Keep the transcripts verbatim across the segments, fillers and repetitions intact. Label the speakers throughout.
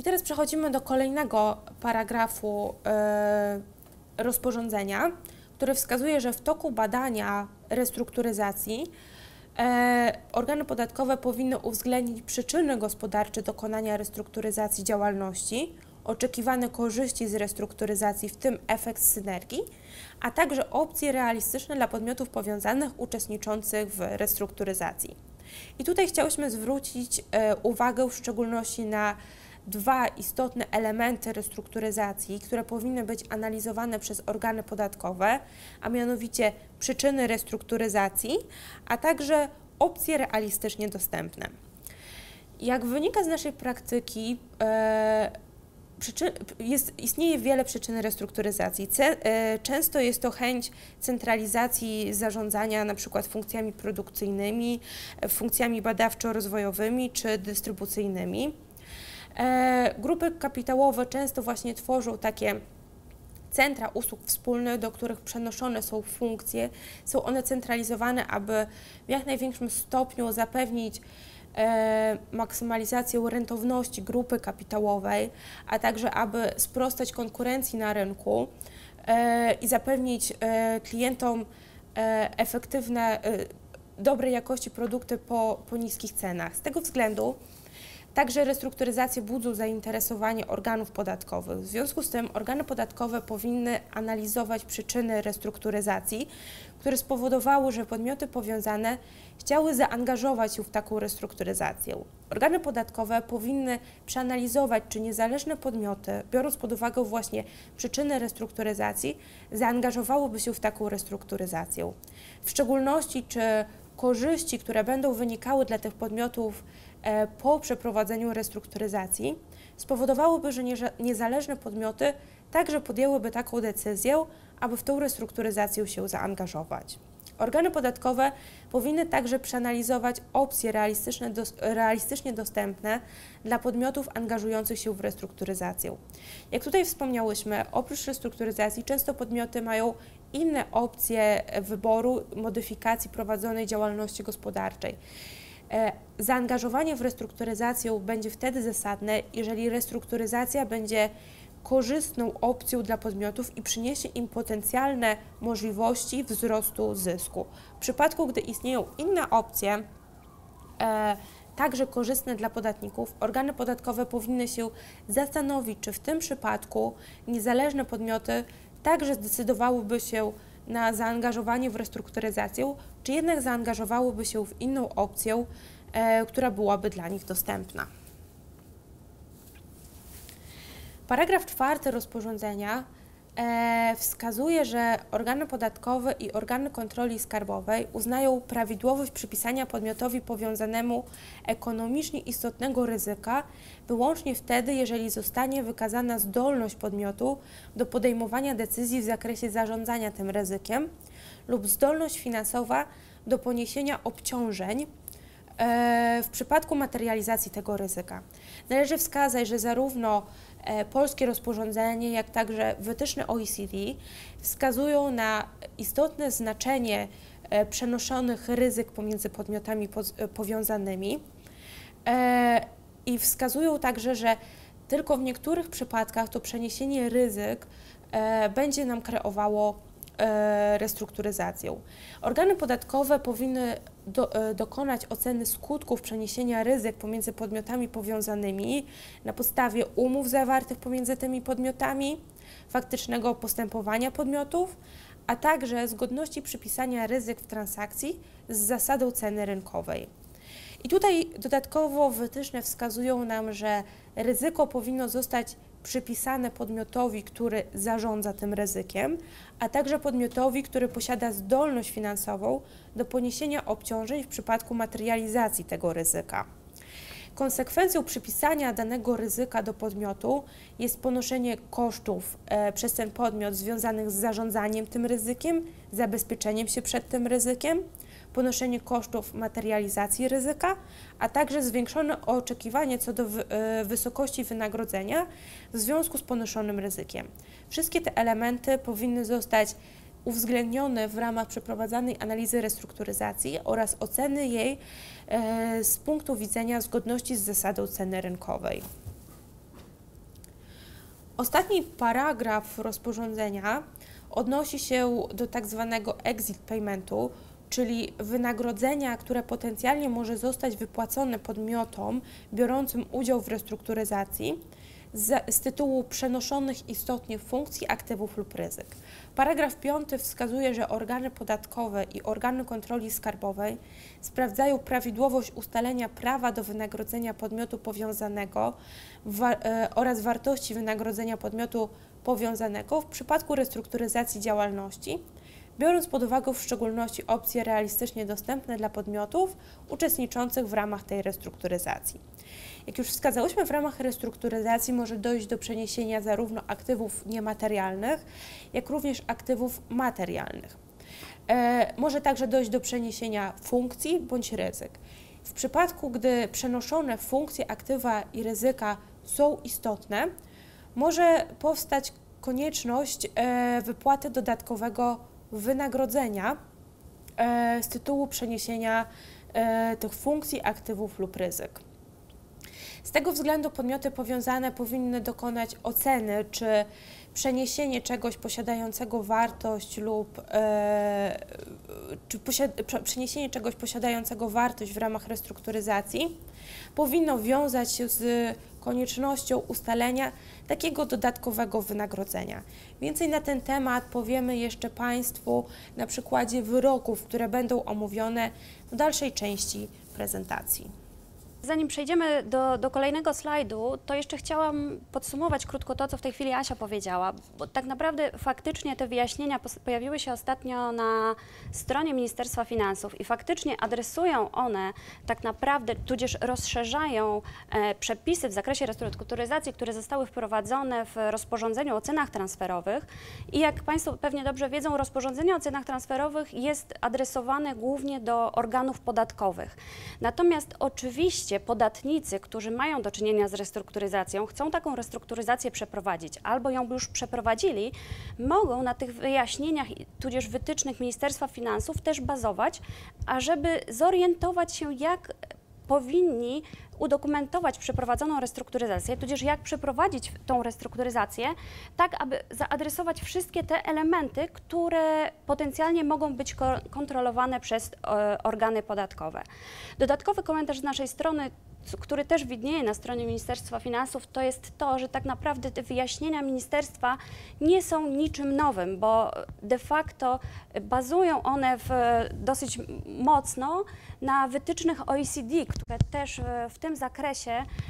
Speaker 1: teraz przechodzimy do kolejnego paragrafu y, rozporządzenia, który wskazuje, że w toku badania restrukturyzacji e, organy podatkowe powinny uwzględnić przyczyny gospodarcze dokonania restrukturyzacji działalności, oczekiwane korzyści z restrukturyzacji, w tym efekt synergii, a także opcje realistyczne dla podmiotów powiązanych uczestniczących w restrukturyzacji. I tutaj chciałyśmy zwrócić e, uwagę w szczególności na dwa istotne elementy restrukturyzacji, które powinny być analizowane przez organy podatkowe, a mianowicie przyczyny restrukturyzacji, a także opcje realistycznie dostępne. Jak wynika z naszej praktyki, e, przyczyn, jest, istnieje wiele przyczyn restrukturyzacji. Ce, e, często jest to chęć centralizacji zarządzania na przykład funkcjami produkcyjnymi, funkcjami badawczo-rozwojowymi czy dystrybucyjnymi. E, grupy kapitałowe często właśnie tworzą takie centra usług wspólnych, do których przenoszone są funkcje. Są one centralizowane, aby w jak największym stopniu zapewnić e, maksymalizację rentowności grupy kapitałowej, a także aby sprostać konkurencji na rynku e, i zapewnić e, klientom e, efektywne, e, dobrej jakości produkty po, po niskich cenach. Z tego względu także restrukturyzacje budzą zainteresowanie organów podatkowych. W związku z tym organy podatkowe powinny analizować przyczyny restrukturyzacji, które spowodowały, że podmioty powiązane chciały zaangażować się w taką restrukturyzację. Organy podatkowe powinny przeanalizować, czy niezależne podmioty, biorąc pod uwagę właśnie przyczyny restrukturyzacji, zaangażowałyby się w taką restrukturyzację. W szczególności, czy korzyści, które będą wynikały dla tych podmiotów po przeprowadzeniu restrukturyzacji, spowodowałyby, że niezależne podmioty także podjęłyby taką decyzję, aby w tą restrukturyzację się zaangażować. Organy podatkowe powinny także przeanalizować opcje realistyczne, dos, realistycznie dostępne dla podmiotów angażujących się w restrukturyzację. Jak tutaj wspomniałyśmy, oprócz restrukturyzacji często podmioty mają inne opcje wyboru, modyfikacji prowadzonej działalności gospodarczej. Zaangażowanie w restrukturyzację będzie wtedy zasadne, jeżeli restrukturyzacja będzie korzystną opcją dla podmiotów i przyniesie im potencjalne możliwości wzrostu zysku. W przypadku, gdy istnieją inne opcje, e, także korzystne dla podatników, organy podatkowe powinny się zastanowić, czy w tym przypadku niezależne podmioty także zdecydowałyby się na zaangażowanie w restrukturyzację, czy jednak zaangażowałyby się w inną opcję, e, która byłaby dla nich dostępna. Paragraf czwarty rozporządzenia e, wskazuje, że organy podatkowe i organy kontroli skarbowej uznają prawidłowość przypisania podmiotowi powiązanemu ekonomicznie istotnego ryzyka wyłącznie wtedy, jeżeli zostanie wykazana zdolność podmiotu do podejmowania decyzji w zakresie zarządzania tym ryzykiem lub zdolność finansowa do poniesienia obciążeń e, w przypadku materializacji tego ryzyka. Należy wskazać, że zarówno polskie rozporządzenie, jak także wytyczne O E C D wskazują na istotne znaczenie przenoszonych ryzyk pomiędzy podmiotami powiązanymi i wskazują także, że tylko w niektórych przypadkach to przeniesienie ryzyk będzie nam kreowało restrukturyzację. Organy podatkowe powinny do, dokonać oceny skutków przeniesienia ryzyk pomiędzy podmiotami powiązanymi na podstawie umów zawartych pomiędzy tymi podmiotami, faktycznego postępowania podmiotów, a także zgodności przypisania ryzyk w transakcji z zasadą ceny rynkowej. I tutaj dodatkowo wytyczne wskazują nam, że ryzyko powinno zostać przypisane podmiotowi, który zarządza tym ryzykiem, a także podmiotowi, który posiada zdolność finansową do poniesienia obciążeń w przypadku materializacji tego ryzyka. Konsekwencją przypisania danego ryzyka do podmiotu jest ponoszenie kosztów e, przez ten podmiot związanych z zarządzaniem tym ryzykiem, zabezpieczeniem się przed tym ryzykiem, ponoszenie kosztów materializacji ryzyka, a także zwiększone oczekiwanie co do wysokości wynagrodzenia w związku z ponoszonym ryzykiem. Wszystkie te elementy powinny zostać uwzględnione w ramach przeprowadzanej analizy restrukturyzacji oraz oceny jej z punktu widzenia zgodności z zasadą ceny rynkowej. Ostatni paragraf rozporządzenia odnosi się do tak zwanego exit paymentu, czyli wynagrodzenia, które potencjalnie może zostać wypłacone podmiotom biorącym udział w restrukturyzacji z, z tytułu przenoszonych istotnie funkcji, aktywów lub ryzyk. Paragraf piąty wskazuje, że organy podatkowe i organy kontroli skarbowej sprawdzają prawidłowość ustalenia prawa do wynagrodzenia podmiotu powiązanego wa e, oraz wartości wynagrodzenia podmiotu powiązanego w przypadku restrukturyzacji działalności, biorąc pod uwagę w szczególności opcje realistycznie dostępne dla podmiotów uczestniczących w ramach tej restrukturyzacji. Jak już wskazałyśmy, w ramach restrukturyzacji może dojść do przeniesienia zarówno aktywów niematerialnych, jak również aktywów materialnych. E, może także dojść do przeniesienia funkcji bądź ryzyk. W przypadku, gdy przenoszone funkcje, aktywa i ryzyka są istotne, może powstać konieczność e, wypłaty dodatkowego wynagrodzenia e, z tytułu przeniesienia e, tych funkcji, aktywów lub ryzyk. Z tego względu podmioty powiązane powinny dokonać oceny, czy przeniesienie czegoś posiadającego wartość lub e, czy posiad, przeniesienie czegoś posiadającego wartość w ramach restrukturyzacji powinno wiązać się z koniecznością ustalenia takiego dodatkowego wynagrodzenia. Więcej na ten temat powiemy jeszcze Państwu na przykładzie wyroków, które będą omówione w dalszej części prezentacji.
Speaker 2: Zanim przejdziemy do, do kolejnego slajdu, to jeszcze chciałam podsumować krótko to, co w tej chwili Asia powiedziała, bo tak naprawdę faktycznie te wyjaśnienia pojawiły się ostatnio na stronie Ministerstwa Finansów i faktycznie adresują one tak naprawdę, tudzież rozszerzają e, przepisy w zakresie restrukturyzacji, które zostały wprowadzone w rozporządzeniu o cenach transferowych i jak Państwo pewnie dobrze wiedzą, rozporządzenie o cenach transferowych jest adresowane głównie do organów podatkowych. Natomiast oczywiście podatnicy, którzy mają do czynienia z restrukturyzacją, chcą taką restrukturyzację przeprowadzić albo ją już przeprowadzili, mogą na tych wyjaśnieniach, tudzież wytycznych Ministerstwa Finansów też bazować, ażeby zorientować się, jak powinni udokumentować przeprowadzoną restrukturyzację, tudzież jak przeprowadzić tą restrukturyzację, tak aby zaadresować wszystkie te elementy, które potencjalnie mogą być kontrolowane przez e, organy podatkowe. Dodatkowy komentarz z naszej strony, który też widnieje na stronie Ministerstwa Finansów, to jest to, że tak naprawdę te wyjaśnienia ministerstwa nie są niczym nowym, bo de facto bazują one w, dosyć mocno na wytycznych O E C D, które też w tym zakresie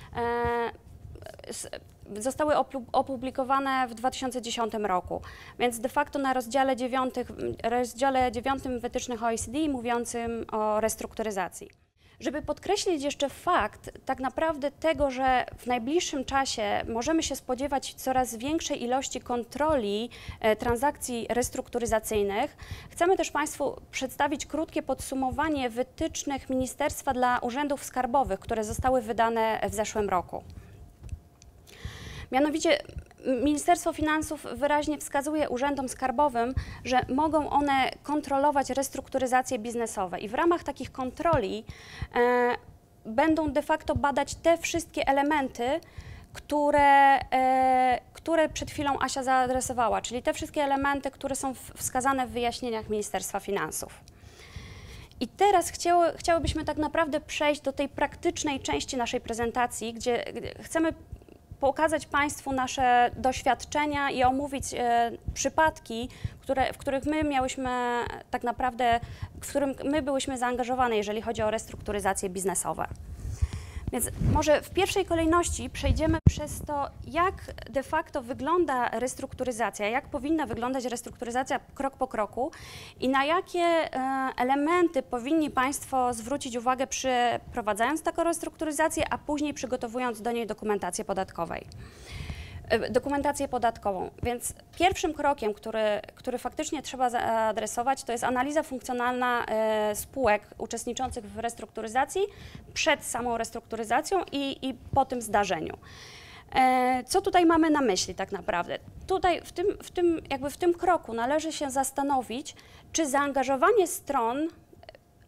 Speaker 2: e, zostały opublikowane w dwa tysiące dziesiątym roku, więc de facto na rozdziale dziewiątym, rozdziale dziewiątym wytycznych O E C D mówiącym o restrukturyzacji. Żeby podkreślić jeszcze fakt tak naprawdę tego, że w najbliższym czasie możemy się spodziewać coraz większej ilości kontroli e, transakcji restrukturyzacyjnych, chcemy też Państwu przedstawić krótkie podsumowanie wytycznych Ministerstwa dla Urzędów Skarbowych, które zostały wydane w zeszłym roku. Mianowicie Ministerstwo Finansów wyraźnie wskazuje urzędom skarbowym, że mogą one kontrolować restrukturyzacje biznesowe i w ramach takich kontroli e, będą de facto badać te wszystkie elementy, które, e, które przed chwilą Asia zaadresowała, czyli te wszystkie elementy, które są wskazane w wyjaśnieniach Ministerstwa Finansów. I teraz chciały, chciałybyśmy tak naprawdę przejść do tej praktycznej części naszej prezentacji, gdzie, gdzie chcemy pokazać Państwu nasze doświadczenia i omówić e, przypadki, które, w których my miałyśmy tak naprawdę, w którym my byłyśmy zaangażowane, jeżeli chodzi o restrukturyzacje biznesowe. Więc może w pierwszej kolejności przejdziemy przez to, jak de facto wygląda restrukturyzacja, jak powinna wyglądać restrukturyzacja krok po kroku i na jakie e, elementy powinni Państwo zwrócić uwagę przeprowadzając taką restrukturyzację, a później przygotowując do niej dokumentację podatkowej. dokumentację podatkową. Więc pierwszym krokiem, który, który faktycznie trzeba zaadresować, to jest analiza funkcjonalna e, spółek uczestniczących w restrukturyzacji przed samą restrukturyzacją i, i po tym zdarzeniu. E, co tutaj mamy na myśli tak naprawdę? Tutaj w tym, w tym, jakby w tym kroku należy się zastanowić, czy zaangażowanie stron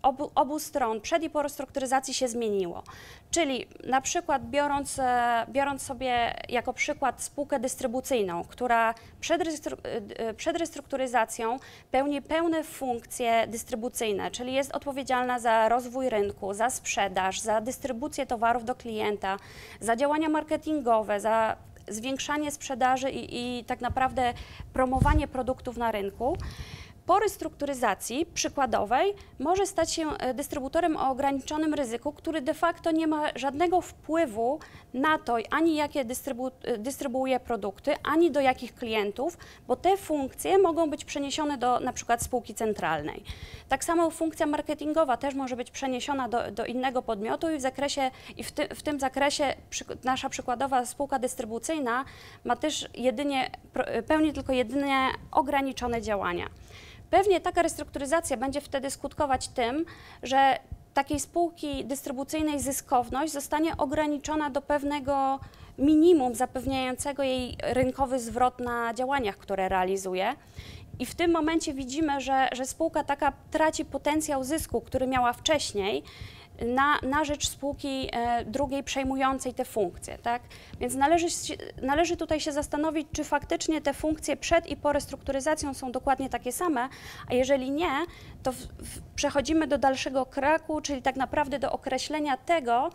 Speaker 2: obu, obu stron przed i po restrukturyzacji się zmieniło. Czyli na przykład biorąc, biorąc sobie jako przykład spółkę dystrybucyjną, która przed, restru, przed restrukturyzacją pełni pełne funkcje dystrybucyjne, czyli jest odpowiedzialna za rozwój rynku, za sprzedaż, za dystrybucję towarów do klienta, za działania marketingowe, za zwiększanie sprzedaży i, i tak naprawdę promowanie produktów na rynku. Po restrukturyzacji przykładowej może stać się dystrybutorem o ograniczonym ryzyku, który de facto nie ma żadnego wpływu na to, ani jakie dystrybu dystrybuuje produkty, ani do jakich klientów, bo te funkcje mogą być przeniesione do na przykład spółki centralnej. Tak samo funkcja marketingowa też może być przeniesiona do, do innego podmiotu i w zakresie i w, ty, w tym zakresie przy, nasza przykładowa spółka dystrybucyjna ma też jedynie, pełni tylko jedynie ograniczone działania. Pewnie taka restrukturyzacja będzie wtedy skutkować tym, że takiej spółki dystrybucyjnej zyskowność zostanie ograniczona do pewnego minimum zapewniającego jej rynkowy zwrot na działaniach, które realizuje. I w tym momencie widzimy, że, że spółka taka traci potencjał zysku, który miała wcześniej, Na, na rzecz spółki e, drugiej przejmującej te funkcje, tak? Więc należy, należy tutaj się zastanowić, czy faktycznie te funkcje przed i po restrukturyzacją są dokładnie takie same, a jeżeli nie, to w, w, przechodzimy do dalszego kroku, czyli tak naprawdę do określenia tego,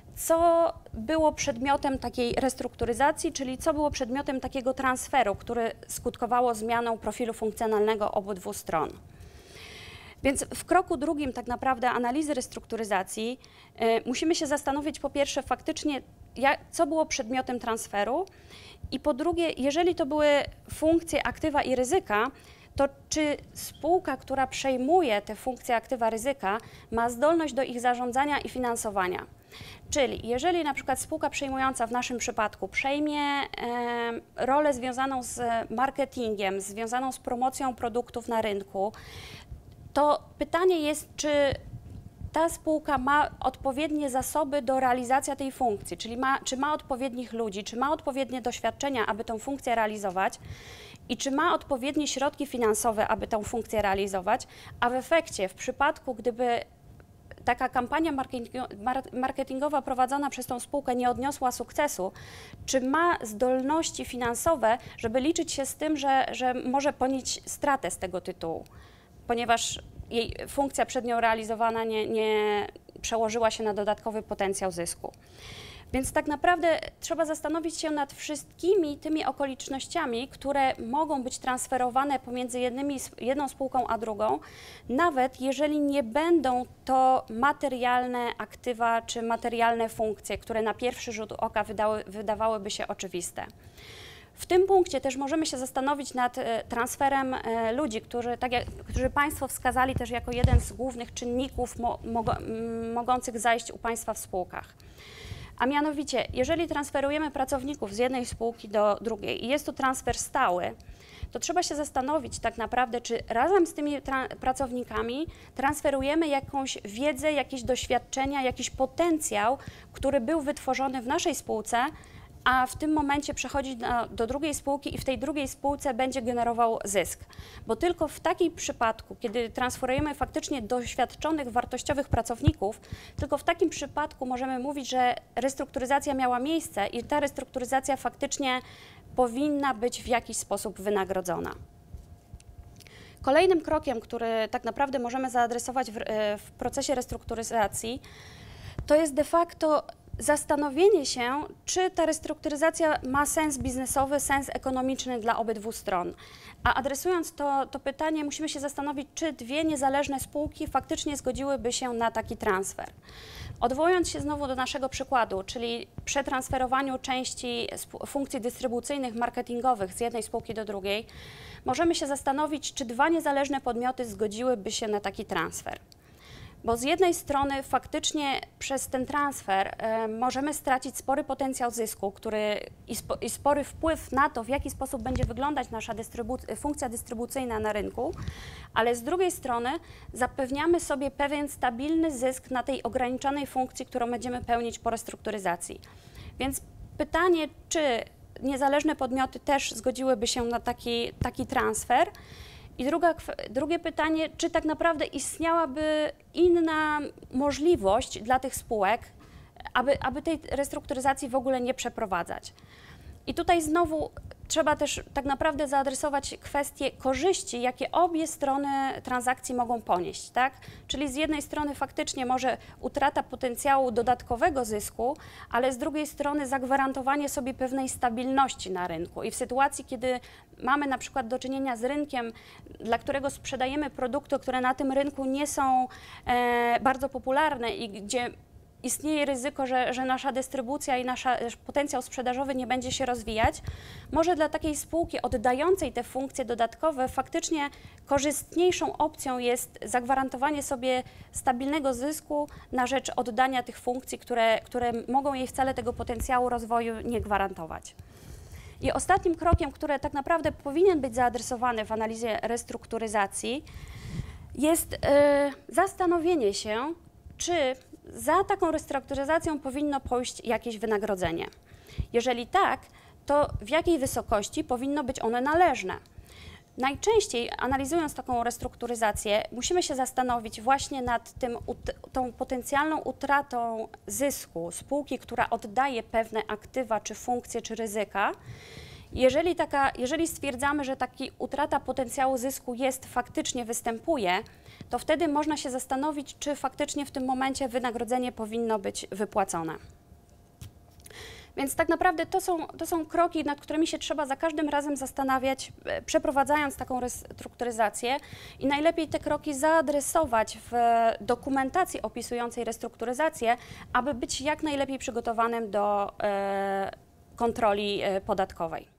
Speaker 2: co było przedmiotem takiej restrukturyzacji, czyli co było przedmiotem takiego transferu, który skutkowało zmianą profilu funkcjonalnego obydwu stron. Więc w kroku drugim tak naprawdę analizy restrukturyzacji y, musimy się zastanowić po pierwsze faktycznie, jak, co było przedmiotem transferu i po drugie, jeżeli to były funkcje aktywa i ryzyka, to czy spółka, która przejmuje te funkcje aktywa ryzyka, ma zdolność do ich zarządzania i finansowania. Czyli jeżeli na przykład spółka przejmująca w naszym przypadku przejmie e, rolę związaną z marketingiem, związaną z promocją produktów na rynku, to pytanie jest, czy ta spółka ma odpowiednie zasoby do realizacji tej funkcji, czyli ma, czy ma odpowiednich ludzi, czy ma odpowiednie doświadczenia, aby tę funkcję realizować i czy ma odpowiednie środki finansowe, aby tę funkcję realizować, a w efekcie, w przypadku, gdyby taka kampania marketingowa prowadzona przez tą spółkę nie odniosła sukcesu, czy ma zdolności finansowe, żeby liczyć się z tym, że, że może ponieść stratę z tego tytułu, ponieważ jej funkcja przed nią realizowana nie, nie przełożyła się na dodatkowy potencjał zysku. Więc tak naprawdę trzeba zastanowić się nad wszystkimi tymi okolicznościami, które mogą być transferowane pomiędzy jednymi, jedną spółką a drugą, nawet jeżeli nie będą to materialne aktywa czy materialne funkcje, które na pierwszy rzut oka wydały, wydawałyby się oczywiste. W tym punkcie też możemy się zastanowić nad transferem ludzi, którzy, tak jak, którzy Państwo wskazali też jako jeden z głównych czynników mo, mogo, mogących zajść u Państwa w spółkach. A mianowicie, jeżeli transferujemy pracowników z jednej spółki do drugiej i jest to transfer stały, to trzeba się zastanowić tak naprawdę, czy razem z tymi pracownikami transferujemy jakąś wiedzę, jakieś doświadczenia, jakiś potencjał, który był wytworzony w naszej spółce, a w tym momencie przechodzi do, do drugiej spółki i w tej drugiej spółce będzie generował zysk. Bo tylko w takim przypadku, kiedy transferujemy faktycznie doświadczonych, wartościowych pracowników, tylko w takim przypadku możemy mówić, że restrukturyzacja miała miejsce i ta restrukturyzacja faktycznie powinna być w jakiś sposób wynagrodzona. Kolejnym krokiem, który tak naprawdę możemy zaadresować w, w procesie restrukturyzacji, to jest de facto zastanowienie się, czy ta restrukturyzacja ma sens biznesowy, sens ekonomiczny dla obydwu stron. A adresując to, to pytanie, musimy się zastanowić, czy dwie niezależne spółki faktycznie zgodziłyby się na taki transfer. Odwołując się znowu do naszego przykładu, czyli przetransferowaniu części funkcji dystrybucyjnych, marketingowych z jednej spółki do drugiej, możemy się zastanowić, czy dwa niezależne podmioty zgodziłyby się na taki transfer. Bo z jednej strony faktycznie przez ten transfer y, możemy stracić spory potencjał zysku, który i, spo, i spory wpływ na to, w jaki sposób będzie wyglądać nasza dystrybu funkcja dystrybucyjna na rynku, ale z drugiej strony zapewniamy sobie pewien stabilny zysk na tej ograniczonej funkcji, którą będziemy pełnić po restrukturyzacji. Więc pytanie, czy niezależne podmioty też zgodziłyby się na taki, taki transfer I druga, drugie pytanie, czy tak naprawdę istniałaby inna możliwość dla tych spółek, aby, aby tej restrukturyzacji w ogóle nie przeprowadzać. I tutaj znowu trzeba też tak naprawdę zaadresować kwestię korzyści, jakie obie strony transakcji mogą ponieść, tak? Czyli z jednej strony faktycznie może utrata potencjału dodatkowego zysku, ale z drugiej strony zagwarantowanie sobie pewnej stabilności na rynku. I w sytuacji, kiedy mamy na przykład do czynienia z rynkiem, dla którego sprzedajemy produkty, które na tym rynku nie są e, bardzo popularne i gdzie istnieje ryzyko, że, że nasza dystrybucja i nasz potencjał sprzedażowy nie będzie się rozwijać, może dla takiej spółki oddającej te funkcje dodatkowe faktycznie korzystniejszą opcją jest zagwarantowanie sobie stabilnego zysku na rzecz oddania tych funkcji, które, które mogą jej wcale tego potencjału rozwoju nie gwarantować. I ostatnim krokiem, który tak naprawdę powinien być zaadresowany w analizie restrukturyzacji, jest yy, zastanowienie się, czy za taką restrukturyzacją powinno pójść jakieś wynagrodzenie. Jeżeli tak, to w jakiej wysokości powinno być one należne? Najczęściej analizując taką restrukturyzację musimy się zastanowić właśnie nad tym, tą potencjalną utratą zysku spółki, która oddaje pewne aktywa, czy funkcje, czy ryzyka. Jeżeli, taka, jeżeli stwierdzamy, że taka utrata potencjału zysku jest, faktycznie występuje, to wtedy można się zastanowić, czy faktycznie w tym momencie wynagrodzenie powinno być wypłacone. Więc tak naprawdę to są, to są kroki, nad którymi się trzeba za każdym razem zastanawiać, przeprowadzając taką restrukturyzację i najlepiej te kroki zaadresować w dokumentacji opisującej restrukturyzację, aby być jak najlepiej przygotowanym do e, kontroli podatkowej.